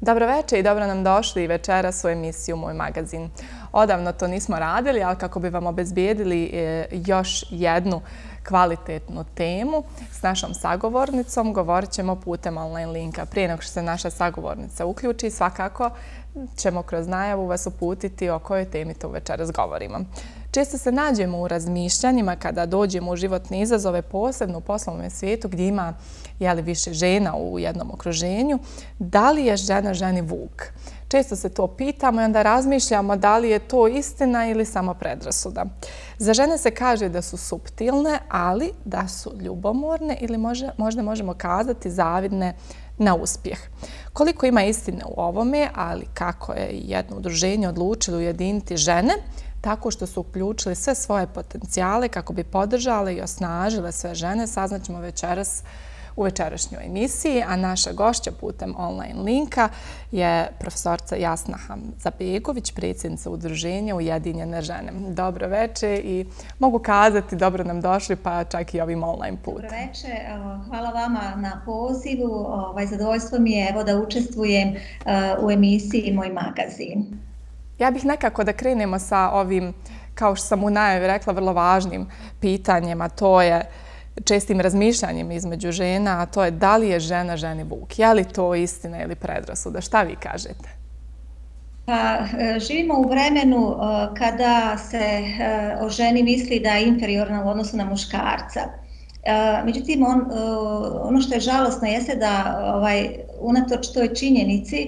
Dobro večer i dobro nam došli večeras u emisiju Moj magazin. Odavno to nismo radili, ali kako bi vam obezbijedili još jednu kvalitetnu temu s našom sagovornicom, govorit ćemo putem online linka. Prije nego što se naša sagovornica uključi, svakako ćemo kroz najavu vas uputiti o kojoj temi to večeras govorimo. Često se nađemo u razmišljanjima kada dođemo u životne izazove, posebno u poslovnom svijetu gdje ima više žena u jednom okruženju. Da li je žena ženi vuk? Često se to pitamo i onda razmišljamo da li je to istina ili samo predrasuda. Za žene se kaže da su suptilne, ali da su ljubomorne ili možda možemo kazati zavidne na uspjeh. Koliko ima istine u ovome, ali kako je jedno udruženje odlučilo ujediniti žene, tako što su uključili sve svoje potencijale kako bi podržale i osnažile sve žene, saznaćemo večeras u večerašnjoj emisiji, a naša gošća putem online linka je profesorca Jasna Hamzabegović, predsjednica udruženja Ujedinjene žene. Dobro večer i mogu kazati dobro nam došli, pa čak i ovim online putem. Dobro večer, hvala vama na pozivu. Zadovoljstvo mi je da učestvujem u emisiji Moj magazin. Ja bih nekako da krenemo sa ovim, kao što sam u najavi rekla, vrlo važnim pitanjima. To je čestim razmišljanjem između žena, a to je da li je žena ženi vuk. Je li to istina ili predrasuda? Šta vi kažete? Pa, živimo u vremenu kada se o ženi misli da je inferiorna u odnosu na muškarca. Međutim, ono što je žalosno jeste da unatoč toj činjenici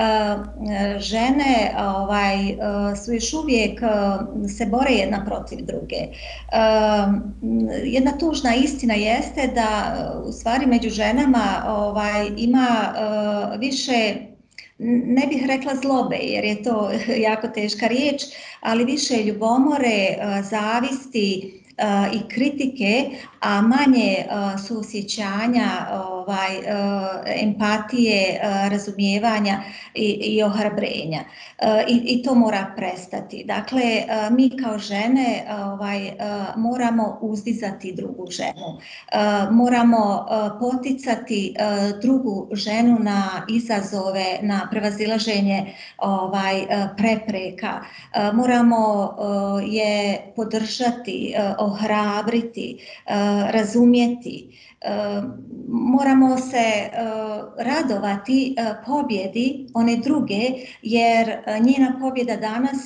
žene su još uvijek se bore jedna protiv druge. Jedna tužna istina jeste da u stvari među ženama ima više, ne bih rekla zlobe jer je to jako teška riječ, ali više ljubomore, zavisti i kritike, a manje suosjećanja, empatije, razumijevanja i ohrabrenja. I to mora prestati. Dakle, mi kao žene moramo uzdizati drugu ženu. Moramo poticati drugu ženu na izazove, na prevazilaženje prepreka. Moramo je podržati, ohrabriti, razumjeti. Moramo se radovati pobjedi one druge, jer njena pobjeda danas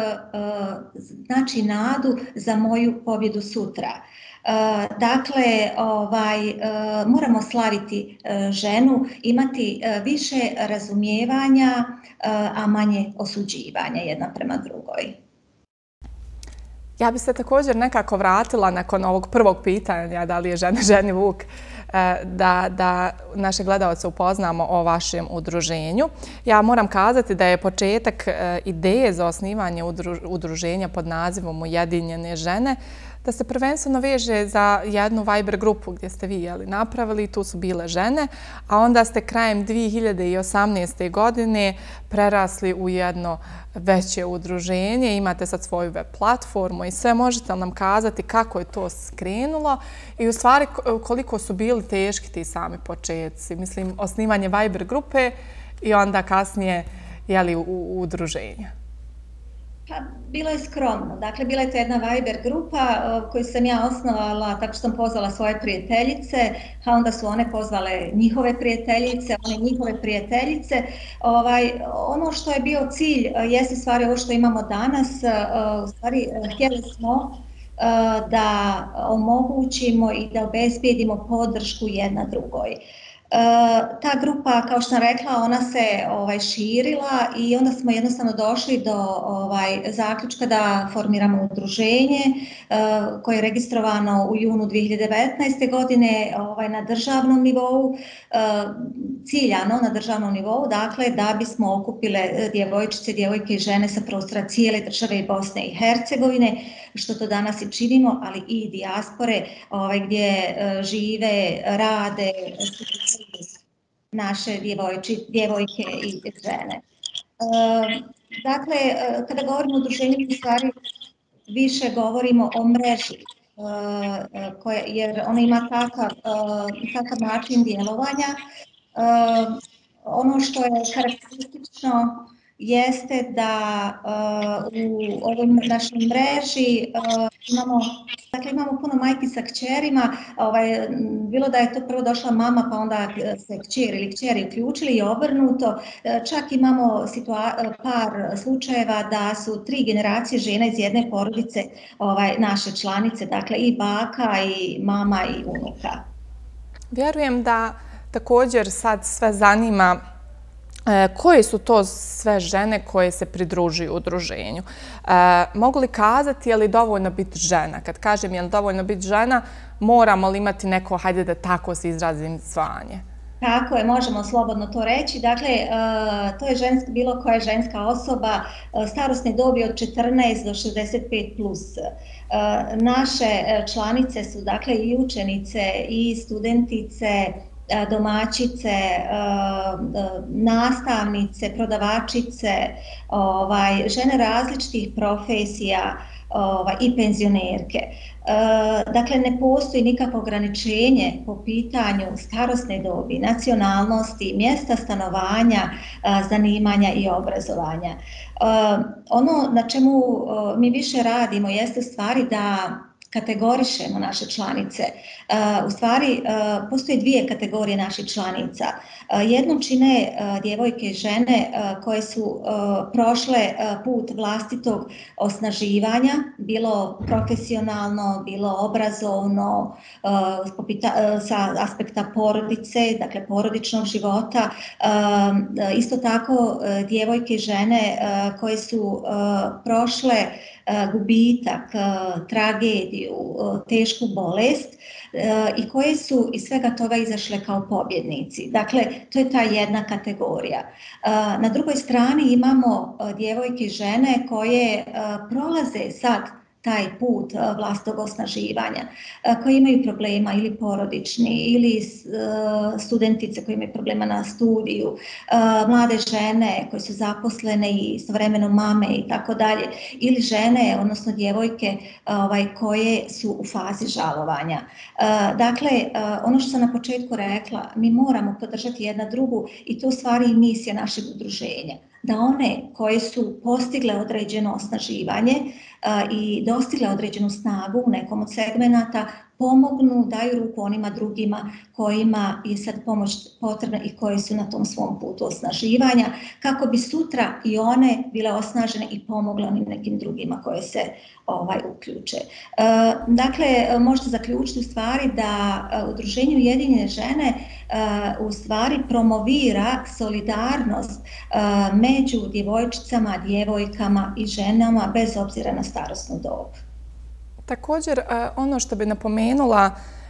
znači nadu za moju pobjedu sutra. Dakle, moramo slaviti ženu, imati više razumijevanja, a manje osuđivanja jedna prema drugoj. Ja bi se također nekako vratila nakon ovog prvog pitanja da li je žena ženi vuk, da naše gledalce upoznamo o vašem udruženju. Ja moram kazati da je početak ideje za osnivanje udruženja pod nazivom Ujedinjene žene da se prvenstveno veže za jednu Viber grupu gdje ste vi napravili, tu su bile žene, a onda ste krajem 2018. godine prerasli u jedno veće udruženje, imate sad svoju web platformu i sve. Možete li nam kazati kako je to skrenulo i u stvari koliko su bili teški ti sami početci? Mislim, osnivanje Viber grupe i onda kasnije u udruženja. Pa, bilo je skromno. Dakle, bila je to jedna Viber grupa koju sam ja osnovala tako što sam pozvala svoje prijateljice, a onda su one pozvale njihove prijateljice, one njihove prijateljice. Ono što je bio cilj jeste stvari ovo što imamo danas. U stvari, htjeli smo da omogućimo i da obezbijedimo podršku jedna drugoj. Ta grupa, kao što sam rekla, ona se širila i onda smo jednostavno došli do zaključka da formiramo udruženje koje je registrovano u junu 2019. godine na državnom nivou, ciljano na državnom nivou, dakle da bismo okupile djevojčice, djevojke i žene sa prostora cijele države Bosne i Hercegovine, što to danas i činimo, ali i dijaspore gdje žive, rade naše djevojke i žene. Dakle, kada govorimo o udruženju, u stvari više govorimo o mreži, jer ona ima takav način djelovanja Ono što je karakteristično jeste da u ovoj našoj mreži imamo puno majki sa kćerima, bilo da je to prvo došla mama pa onda se kćer ili kćeri uključili i obrnuto. Čak imamo par slučajeva da su 3 generacije žena iz jedne porodice naše članice, dakle i baka i mama i unuka. Vjerujem da također sad sve zanima koje su to sve žene koje se pridružuju udruženju. Mogu li kazati je li dovoljno biti žena? Kad kažem je li dovoljno biti žena, moramo li imati neko, hajde da tako se izrazim, zvanje? Tako je, možemo slobodno to reći. Dakle, to je bilo koja ženska osoba starosne dobi od 14 do 65 plus. Naše članice su dakle i učenice i studentice, domaćice, nastavnice, prodavačice, žene različitih profesija i penzionerke. Dakle, ne postoji nikakvo ograničenje po pitanju starosne dobi, nacionalnosti, mjesta stanovanja, zanimanja i obrazovanja. Ono na čemu mi više radimo jeste u stvari da kategorišemo naše članice. U stvari, postoje 2 kategorije naših članica. Jednu čine djevojke i žene koje su prošle put vlastitog osnaživanja, bilo profesionalno, bilo obrazovno, sa aspekta porodice, dakle porodičnog života. Isto tako djevojke i žene koje su prošle gubitak, tragediju, tešku bolest i koje su iz svega toga izašle kao pobjednici. Dakle, to je ta jedna kategorija. Na drugoj strani imamo djevojke i žene koje prolaze sad taj put vlastitog osnaživanja, koji imaju problema ili porodični, ili studentice koji imaju problema na studiju, mlade žene koje su zaposlene i istovremeno mame i tako dalje, ili žene, odnosno djevojke koje su u fazi žalovanja. Dakle, ono što sam na početku rekla, mi moramo podržati jedna drugu i to u stvari i misija našeg udruženja. Da one koje su postigle određeno osnaživanje i dostigle određenu snagu u nekom od segmenata, pomognu, daju ruku onima drugima kojima je sad pomoć potrebna i koji su na tom svom putu osnaživanja, kako bi sutra i one bile osnažene i pomogle onim nekim drugima koje se uključe. Dakle, možete zaključiti u stvari da Udruženje Ujedinjene žene u stvari promovira solidarnost među djevojčicama, djevojkama i ženama bez obzira na starosnu dob. Također, ono što bi napomenula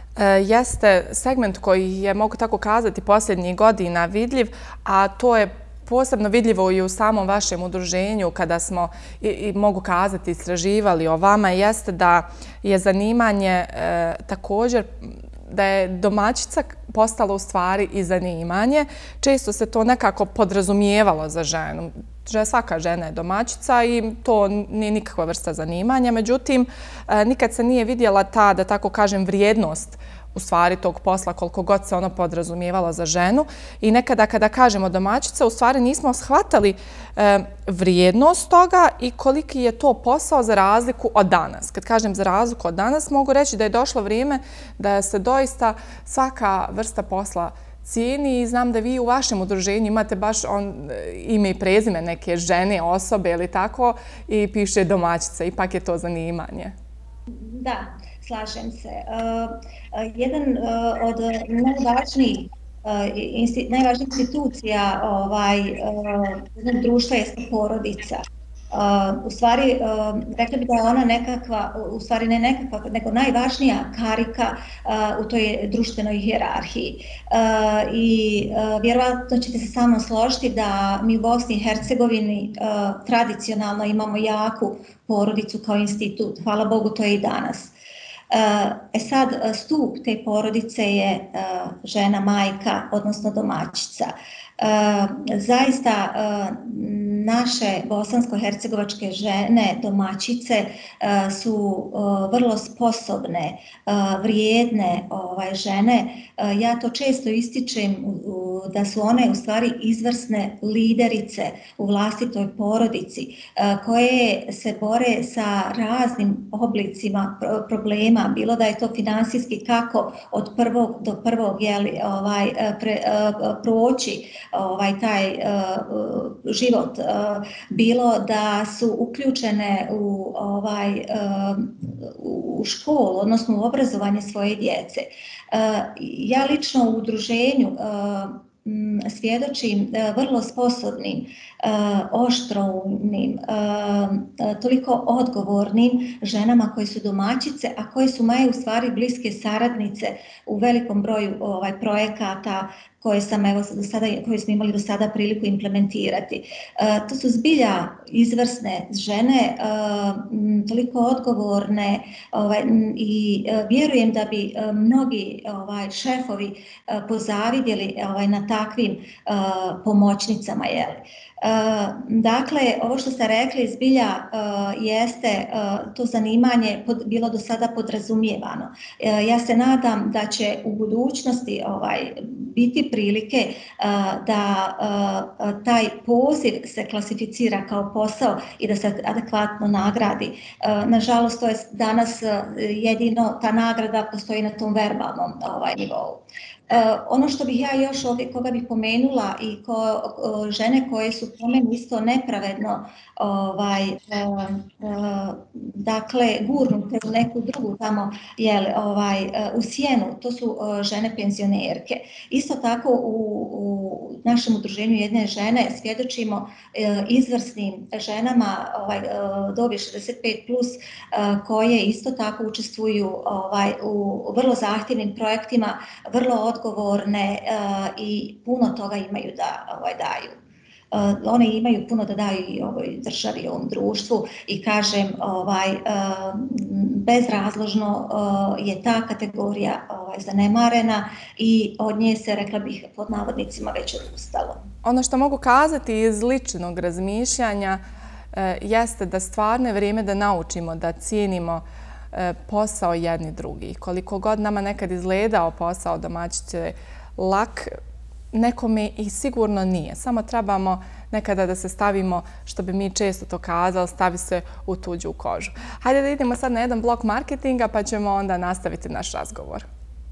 jeste segment koji je, mogu tako kazati, posljednjih godina vidljiv, a to je posebno vidljivo i u samom vašem udruženju kada smo, i mogu kazati, istraživali o vama, jeste da je zanimanje također, da je domaćica postala u stvari i zanimanje. Često se to nekako podrazumijevalo za ženu. Svaka žena je domaćica i to nije nikakva vrsta zanimanja. Međutim, nikad se nije vidjela ta, da tako kažem, vrijednost u stvari tog posla, koliko god se ono podrazumijevalo za ženu. I nekada kada kažemo domaćica, u stvari nismo shvatali vrijednost toga i koliki je to posao za razliku od danas. Kad kažem za razliku od danas, mogu reći da je došlo vrijeme da se doista svaka vrsta posla cijeni i znam da vi u vašem udruženju imate baš ime i prezime neke žene, osobe ili tako i piše domaćica. Ipak je to zanimanje. Da, slažem se. Jedan od najvažnijih institucija društva je porodica. U stvari, rekla bi da je ona nekakva, u stvari ne nekakva, nego najvažnija karika u toj društvenoj hijerarhiji. I vjerovatno ćete se sa mnom složiti da mi u Bosni i Hercegovini tradicionalno imamo jaku porodicu kao institut. Hvala Bogu, to je i danas. Sad, stup te porodice je žena, majka, odnosno domaćica. Zaista naše bosansko-hercegovačke žene, domaćice su vrlo sposobne, vrijedne žene. Ja to često ističem da su one u stvari izvrsne liderice u vlastitoj porodici koje se bore sa raznim oblicima problema, bilo da je to finansijski kako od prvog do prvog proći taj život, bilo da su uključene u školu, odnosno u obrazovanje svoje djece. Ja lično u udruženju svjedočim vrlo sposobnim, oštroumnim, toliko odgovornim ženama koje su domaćice, a koje su moje u stvari bliske saradnice u velikom broju projekata koje smo imali do sada priliku implementirati. To su zbilja izvrsne žene, toliko odgovorne i vjerujem da bi mnogi šefovi pozavidjeli na takvim pomoćnicama. Dakle, ovo što ste rekli zbilja jeste to zanimanje bilo do sada podrazumijevano. Ja se nadam da će u budućnosti biti prilike da taj poziv se klasificira kao posao i da se adekvatno nagradi. Nažalost, to je danas jedino ta nagrada postoji na tom verbalnom nivou. Ono što bih ja još ovdje koga bih pomenula i žene koje su po meni isto nepravedno dakle gurnute u neku drugu tamo u sjenu, to su žene penzionerke. Isto tako u našem udruženju jedne žene svjedočimo izvrsnim ženama dobi 65+, koje isto tako učestvuju u vrlo zahtjevnim projektima, vrlo odgovorne i puno toga imaju da daju. One imaju puno da daju i ovoj državi, ovom društvu i kažem, bezrazložno je ta kategorija zanemarena i od nje se, rekla bih, pod navodnicima već odustalo. Ono što mogu kazati iz ličnog razmišljanja jeste da stvarno je vrijeme da naučimo da cijenimo posao jedni drugi. Koliko god nama nekad izgledao posao domaćice lak, nekome i sigurno nije. Samo trebamo nekada da se stavimo, što bi mi često to kazali, stavi se u tuđu kožu. Hajde da idemo sad na jedan blok marketinga pa ćemo onda nastaviti naš razgovor.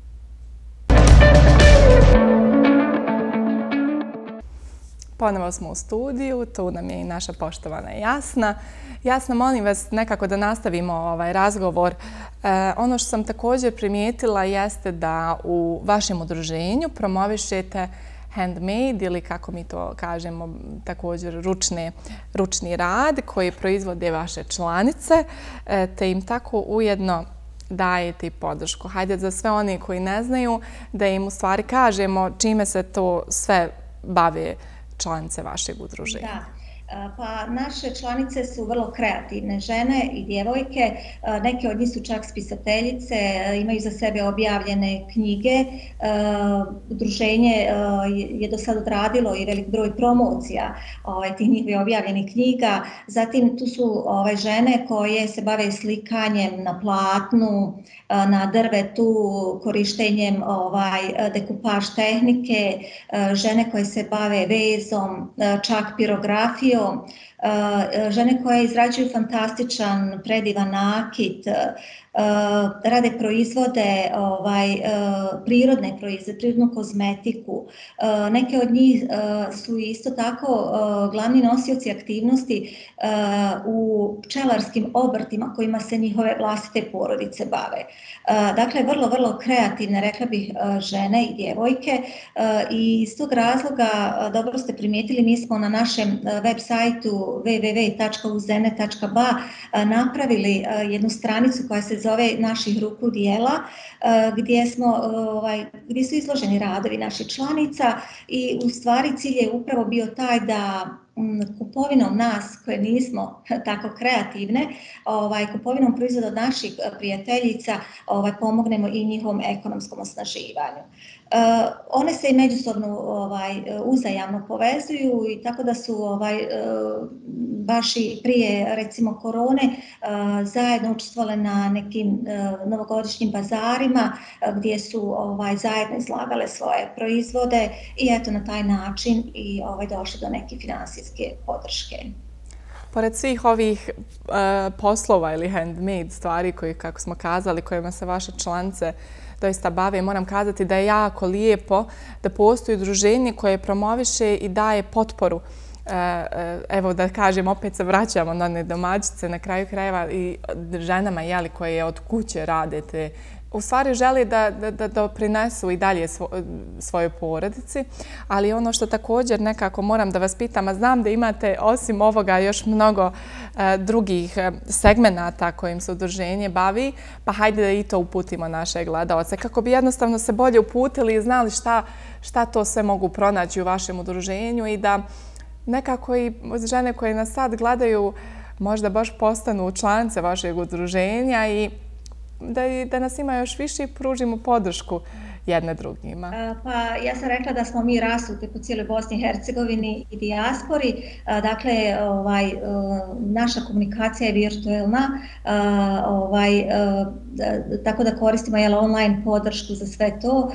Ponovo smo u studiju, tu nam je i naša poštovana Jasna. Jasna, molim vas nekako da nastavimo ovaj razgovor. Ono što sam također primijetila jeste da u vašem udruženju promovišete handmade ili kako mi to kažemo također ručni rad koji proizvode vaše članice, te im tako ujedno dajete i podršku. Hajde za sve one koji ne znaju da im u stvari kažemo čime se to sve bave članice vašeg udruženja. Da. Pa naše članice su vrlo kreativne žene i djevojke, neke od njih su čak spisateljice, imaju za sebe objavljene knjige. Udruženje je do sad odradilo i velik broj promocija tih njihovih objavljenih knjiga. Zatim tu su žene koje se bave slikanjem na platnu, na drvetu, korištenjem dekupaž tehnike, žene koje se bave vezom, čak pirografijom, žene koje izrađuju fantastičan, predivan nakit, rade proizvode, prirodne proizvode, prirodnu kozmetiku. Neke od njih su isto tako glavni nosioci aktivnosti u pčelarskim obrtima kojima se njihove vlastite porodice bave. Dakle, vrlo, vrlo kreativne, rekla bih, žene i djevojke i iz tog razloga, dobro ste primijetili, mi smo na našem web sajtu www.uzene.ba napravili jednu stranicu koja se zove naših ruku dijela, gdje su izloženi radovi naših članica i u stvari cilj je upravo bio taj da kupovinom nas koje nismo tako kreativne, kupovinom proizvoda od naših prijateljica pomognemo i njihovom ekonomskom osnaživanju. One se i međusobno uzajamno povezuju i tako da su baš i prije recimo korone zajedno učestvovale na nekim novogodišnjim bazarima gdje su zajedno izlagale svoje proizvode i eto na taj način i došli do neke finansijske podrške. Pored svih ovih poslova ili handmade stvari koji, kako smo kazali, kojima se vaše članice doista bave, moram kazati da je jako lijepo da postoji udruženje koje promoviše i daje potporu. Evo da kažem, opet se vraćamo na one domaćice na kraju krajeva i ženama koje od kuće rade te, u stvari žele da doprinesu i dalje svojoj porodici, ali ono što također nekako moram da vas pitam, a znam da imate osim ovoga još mnogo drugih segmenata kojim se udruženje bavi, pa hajde da i to uputimo naše gledaoce, kako bi jednostavno se bolje uputili i znali šta to sve mogu pronaći u vašem udruženju i da nekako i žene koje nas sad gledaju možda baš postanu članice vašeg udruženja i da nas ima još više i pružimo podršku jedne drugima. Pa ja sam rekla da smo mi rasuti po cijeloj Bosni i Hercegovini i dijaspori. Dakle, naša komunikacija je virtuelna, tako da koristimo online podršku za sve to.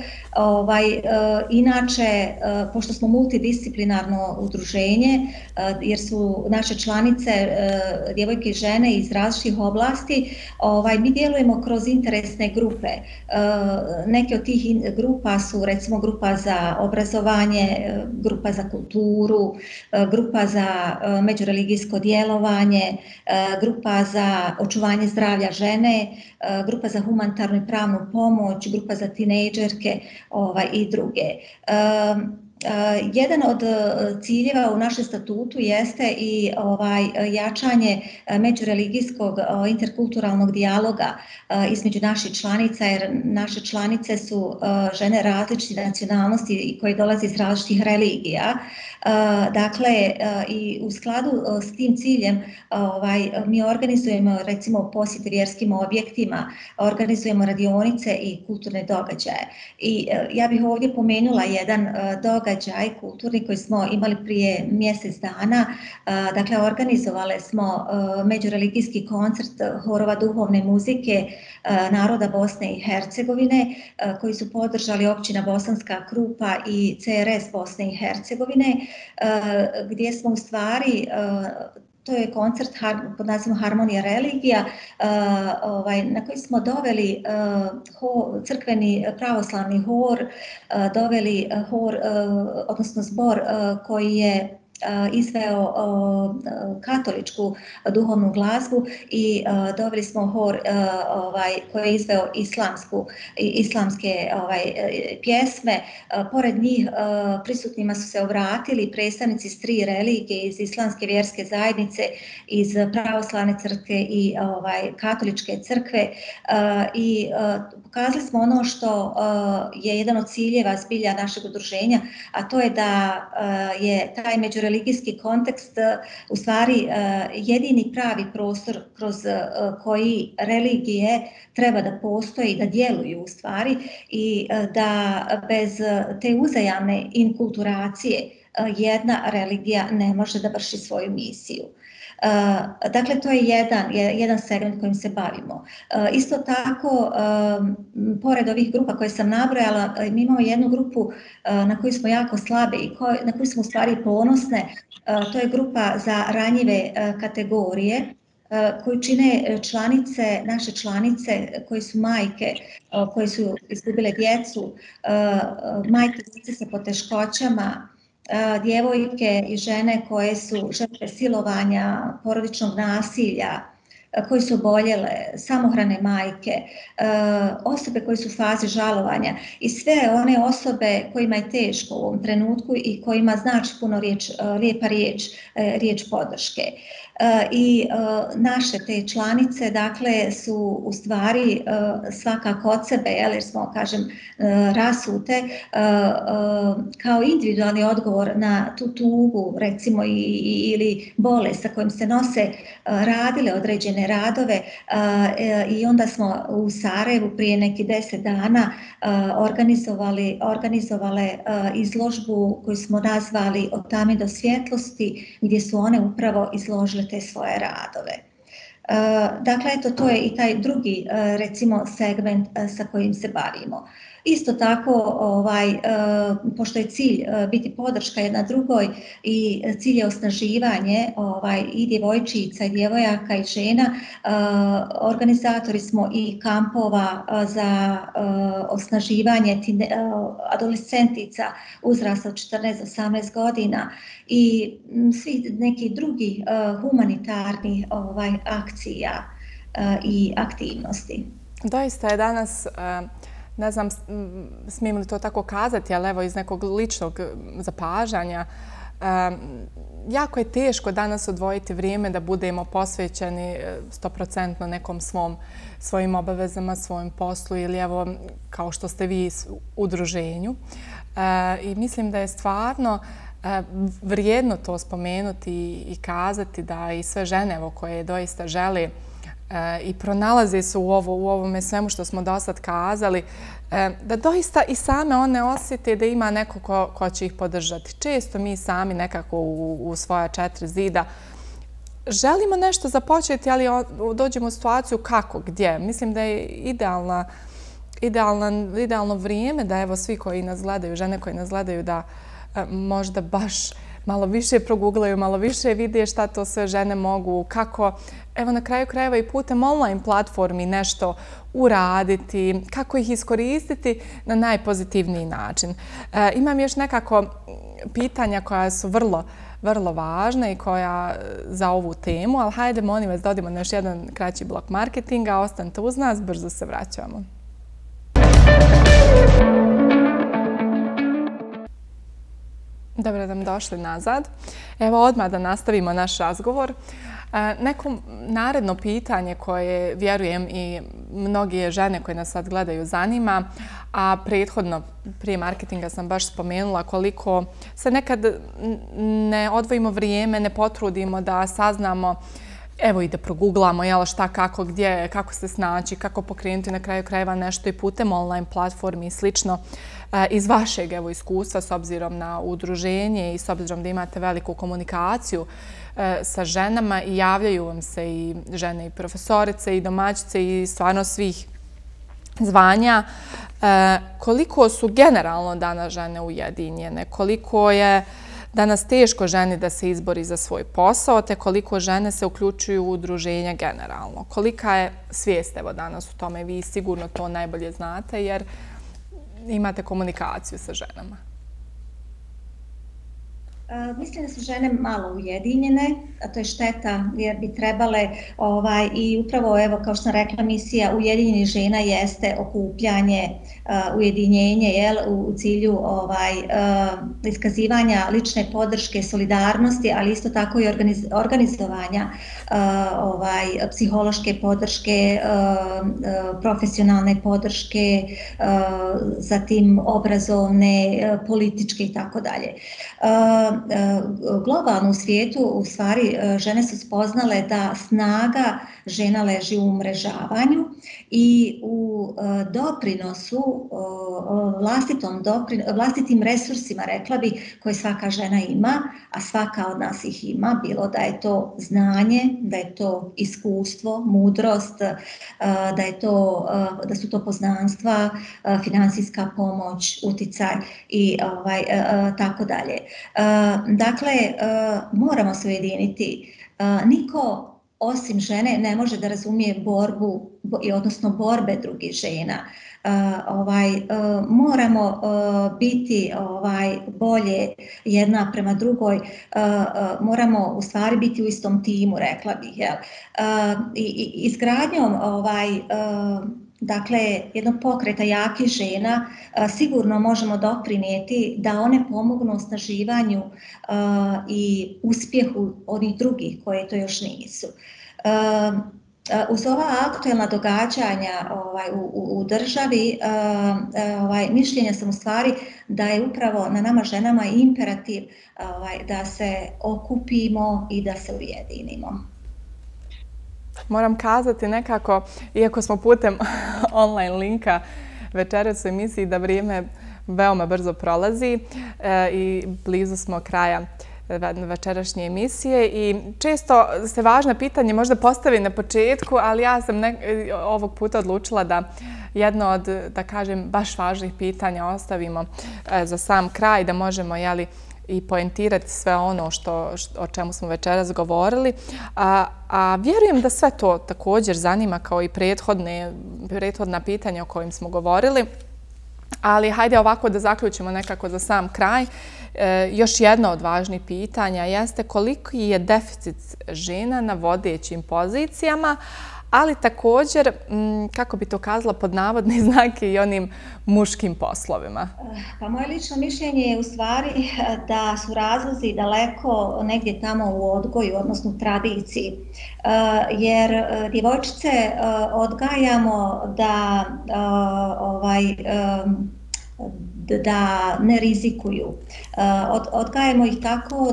Inače, pošto smo multidisciplinarno udruženje, jer su naše članice djevojke i žene iz različitih oblasti, mi djelujemo kroz interesne grupe. Neke od tih grupa su recimo grupa za obrazovanje, grupa za kulturu, grupa za međureligijsko djelovanje, grupa za očuvanje zdravlja žene, grupa za humanitarnu i pravnu pomoć, grupa za tinejdžerke i druge. Jedan od ciljeva u našem statutu jeste i jačanje međureligijskog interkulturalnog dijaloga između naših članica, jer naše članice su žene različitih nacionalnosti i koje dolaze iz različitih religija. Dakle, i u skladu s tim ciljem mi organizujemo recimo posjete vjerskim objektima, organizujemo radionice i kulturne događaje. I ja bih ovdje pomenula jedan događaj kulturni koji smo imali prije mjesec dana. Dakle, organizovali smo međureligijski koncert horova duhovne muzike naroda Bosne i Hercegovine koji su podržali općina Bosanska Krupa i CRS Bosne i Hercegovine, gdje smo u stvari, to je koncert pod nazivom Harmonija religija, na koji smo doveli crkveni pravoslavni hor, doveli hor, odnosno zbor koji je izveo katoličku duhovnu glazbu i doveli smo hor koji je izveo islamske pjesme. Pored njih prisutnima su se obratili predstavnici iz 3 religije, iz islamske vjerske zajednice, iz pravoslavne crkve i katoličke crkve i pokazali smo ono što je jedan od ciljeva zbilja našeg udruženja, a to je da je taj međureligijski kontekst u stvari jedini pravi prostor kroz koji religije treba da postoji, da djeluju u stvari i da bez te uzajamne inkulturacije jedna religija ne može da vrši svoju misiju. Dakle, to je jedan segment kojim se bavimo. Isto tako, pored ovih grupa koje sam nabrojala, mi imamo jednu grupu na koju smo jako slabe i na koju smo u stvari ponosne. To je grupa za ranjive kategorije koju čine naše članice koje su majke, koje su izgubile djecu, majke djece sa poteškoćama, djevojke i žene koje su žrtve silovanja, porodičnog nasilja, koji su oboljele, samohrane majke, osobe koje su u fazi žalovanja i sve one osobe kojima je teško u ovom trenutku i kojima znači puno lijepa riječ podrške. I naše te članice dakle su u stvari svakako od sebe, jer smo kažem rasute kao individualni odgovor na tu tugu recimo ili bolest sa kojim se nose radile određene radove i onda smo u Sarajevu prije nekih 10 dana organizovale izložbu koju smo nazvali Od tame do svjetlosti, gdje su one upravo izložile te svoje radove. Dakle, eto, to je i taj drugi, recimo, segment sa kojim se bavimo. Isto tako, pošto je cilj biti podrška jedna drugoj i cilj je osnaživanje i djevojčica i djevojaka i žena, organizatori smo i kampova za osnaživanje adolescentica uzrasta od 14 do 18 godina i svi neki drugi humanitarnih akcija i aktivnosti. Doista je danas, ne znam smijem li to tako kazati, ali evo iz nekog ličnog zapažanja, jako je teško danas odvojiti vrijeme da budemo posvećeni 100% nekom svojim obavezama, svojim poslu ili evo kao što ste vi u udruženju. I mislim da je stvarno vrijedno to spomenuti i kazati da i sve žene evo, koje doista žele i pronalaze se u ovome svemu što smo do sad kazali, da doista i same one osjete da ima neko ko će ih podržati. Često mi sami nekako u svoja 4 zida želimo nešto započeti, ali dođemo u situaciju kako, gdje. Mislim da je idealno vrijeme da evo svi koji nas gledaju, žene koji nas gledaju, da možda baš malo više proguglaju, malo više vide šta to sve žene mogu, kako, evo na kraju krajeva i putem online platformi nešto uraditi, kako ih iskoristiti na najpozitivniji način. Imam još nekako pitanja koja su vrlo važna i koja za ovu temu, ali hajde molim vas da odimo na još jedan kraći blok marketinga, ostanite uz nas, brzo se vraćamo. Dobro nam došli nazad. Evo odmah da nastavimo naš razgovor. Neko naredno pitanje koje vjerujem i mnoge žene koje nas sad gledaju zanima, a prethodno prije marketinga sam baš spomenula koliko se nekad ne odvojimo vrijeme, ne potrudimo da saznamo, evo i da proguglamo šta, kako, gdje, kako se snaći, kako pokrenuti na kraju krajeva nešto i putem online platformi i slično. Iz vašeg iskustva s obzirom na udruženje i s obzirom da imate veliku komunikaciju sa ženama i javljaju vam se i žene i profesorice i domaćice i stvarno svih zvanja. Koliko su generalno danas žene ujedinjene? Koliko je danas teško ženi da se izbori za svoj posao, te koliko žene se uključuju u udruženja generalno? Kolika je svijest evo danas u tome? Vi sigurno to najbolje znate jer imate komunikaciju sa ženama. Mislim da su žene malo ujedinjene, a to je šteta jer bi trebale i upravo evo kao što sam rekla misija Ujedinjenih žena jeste okupljanje, ujedinjenje u cilju iskazivanja lične podrške, solidarnosti, ali isto tako i organizovanja psihološke podrške, profesionalne podrške, zatim obrazovne, političke i tako dalje. Globalno u svijetu u stvari žene su spoznale da snaga žena leži u umrežavanju i u doprinosu, vlastitim resursima, rekla bi, koje svaka žena ima, a svaka od nas ih ima, bilo da je to znanje, da je to iskustvo, mudrost, da su to poznanstva, financijska pomoć, uticaj i tako dalje. Dakle, moramo se ujediniti. Niko osim žene ne može da razumije borbu, odnosno borbe drugih žena. Moramo biti bolje jedna prema drugoj, moramo u stvari biti u istom timu, rekla bih. I izgradnjom dakle, jednog pokreta jakih žena sigurno možemo doprinijeti da one pomognu osnaživanju i uspjehu onih drugih koje to još nisu. Uz ova aktuelna događanja u državi, mišljenja sam u stvari da je upravo na nama ženama imperativ da se okupimo i da se ujedinimo. Moram kazati nekako, iako smo putem online linka večeras u emisiji, da vrijeme veoma brzo prolazi i blizu smo kraja večerašnje emisije i često se važna pitanje možda postavi na početku, ali ja sam ovog puta odlučila da jedno od, da kažem, baš važnih pitanja ostavimo za sam kraj, da možemo, i poentirati sve ono o čemu smo večeras govorili. A vjerujem da sve to također zanima kao i prethodna pitanja o kojim smo govorili. Ali hajde ovako da zaključimo nekako za sam kraj. Još jedno od važnih pitanja jeste koliki je deficit žena na vodećim pozicijama, ali također, kako bi to kazala, pod navodne znake i onim muškim poslovima. Pa moje lično mišljenje je u stvari da su razlozi daleko negdje tamo u odgoju, odnosno u tradiciji. Jer djevojčice odgajamo da ne rizikuju. Odgajamo ih tako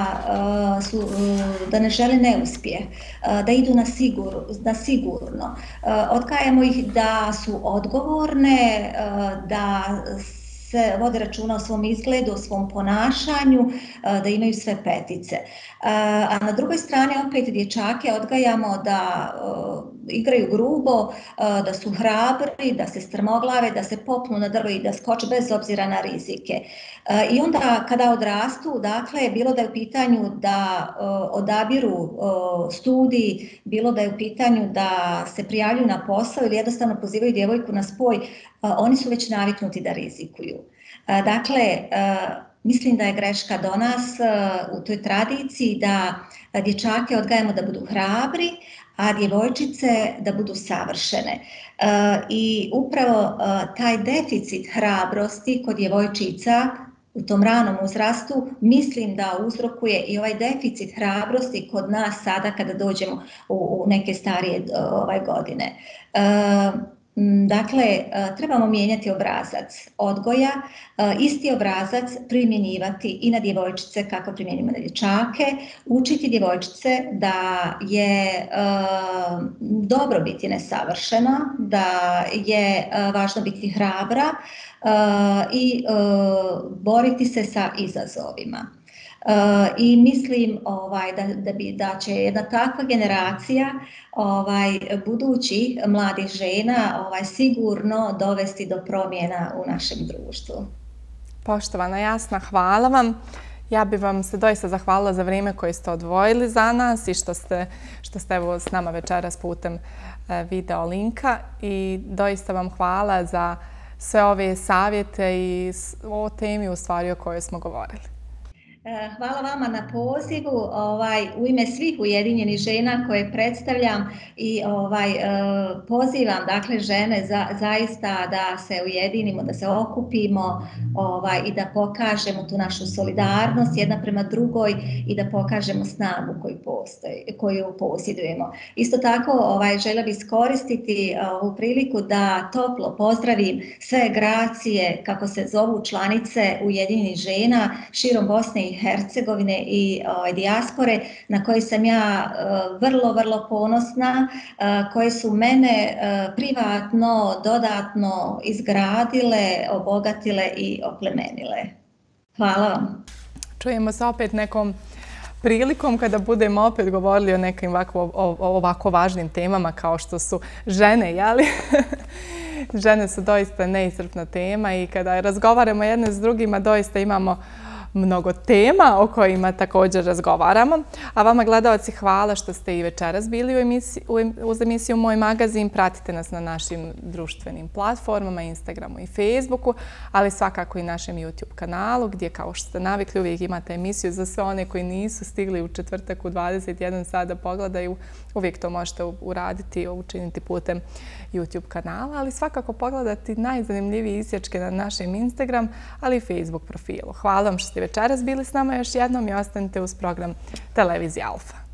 da ne žele neuspjeh, da idu na sigurno. Odgajamo ih da su odgovorne, da se vode računa o svom izgledu, o svom ponašanju, da imaju sve petice. A na drugoj strani opet dječake odgajamo da igraju grubo, da su hrabri, da se strmoglave, da se popnu na drvo i da skoče bez obzira na rizike. I onda kada odrastu, dakle, bilo da je u pitanju da odabiru studij, bilo da je u pitanju da se prijavljuju na posao ili jednostavno pozivaju djevojku na spoj, oni su već naviknuti da rizikuju. Dakle, mislim da je greška do nas u toj tradiciji da dječake odgajamo da budu hrabri, a djevojčice da budu savršene. I upravo taj deficit hrabrosti kod djevojčica u tom ranom uzrastu mislim da uzrokuje i ovaj deficit hrabrosti kod nas sada kada dođemo u neke starije godine. Dakle, trebamo mijenjati obrazac odgoja, isti obrazac primjenjivati i na djevojčice kako primjenjujemo na dječake, učiti djevojčice da je dobro biti nesavršena, da je važno biti hrabra i boriti se sa izazovima. I mislim da će jedna takva generacija budućih mladih žena sigurno dovesti do promjena u našem društvu. Poštovana Jasna, hvala vam. Ja bih vam se doista zahvalila za vrijeme koje ste odvojili za nas i što ste evo s nama večeras putem video linka i doista vam hvala za sve ove savjete i o temi u stvari o kojoj smo govorili. Hvala vama na pozivu u ime svih ujedinjenih žena koje predstavljam i pozivam dakle žene zaista da se ujedinimo, da se okupimo i da pokažemo tu našu solidarnost jedna prema drugoj i da pokažemo snagu koju posjedujemo. Isto tako željela bih iskoristiti ovu priliku da toplo pozdravim sve Gracije, kako se zovu članice Ujedinjenih žena širom Bosne i Hercegovine i dijaspore, na koje sam ja vrlo ponosna, koje su mene privatno, dodatno izgradile, obogatile i oplemenile. Hvala vam. Čujemo se opet nekom prilikom kada budemo opet govorili o nekim ovako važnim temama kao što su žene, jeli? Žene su doista neiscrpna tema i kada razgovaramo jedne s drugima doista imamo mnogo tema o kojima također razgovaramo. A vama, gledalci, hvala što ste i večeras bili uz emisiju Moj magazin. Pratite nas na našim društvenim platformama, Instagramu i Facebooku, ali svakako i našem YouTube kanalu, gdje, kao što ste navikli, uvijek imate emisiju za sve one koji nisu stigli u četvrtak u 21 sat da pogledaju. Uvijek to možete uraditi, učiniti putem YouTube kanala, ali svakako pogledati najzanimljivije isječke na našem Instagram, ali i Facebook profilu. Hvala vam što ste večeras bili s nama još jednom i ostanite uz program Televizije Alfa.